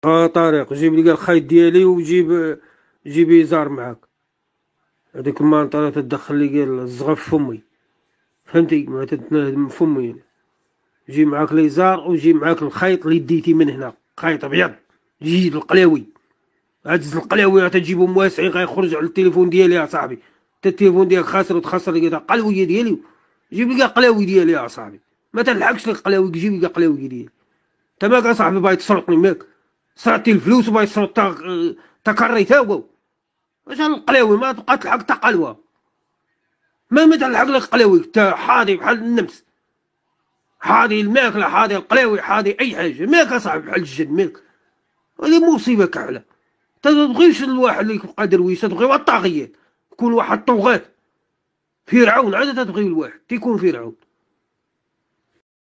طارق جيب لي الخيط ديالي جيب يزار معاك. هذيك المانطره تدخل لي قال الزغف في فمي، فهمتي؟ ما تتنهد من فمي يعني. جيب معاك ليزار وجيب معاك الخيط اللي ديتي من هنا، خيط ابيض، جيد القلاوي. هاد القلاوي تجيبهم واسعين غيخرج على التليفون ديالي يا صاحبي. انت التليفون ديالك خاسر وتخسر لي قلويه ديالي. جيب لي قلاوي ديالي يا صاحبي، ما تلحقش لك قلاوي، جيب لي قلاوي ديالي. انت ماك يا صاحبي باغي تسرقني؟ ماك سرقتي الفلوس وباغي تسرق تا كريتها هو. واش القلاوي ما تبقى تلحق تا قلوه؟ ما تلحق لك قلاوي، انت حاضي بحال النمس، حاضي الماكله، حاضي القلاوي، حاضي اي حاجه، ماك اصاحبي بحال الجد ماك. هذه مصيبه كامله. تبغيش الواحد اللي يبقى درويش، تبغيو الطاغيات، يكون واحد طغاة فرعون، عاد تبغيو الواحد تيكون فرعون.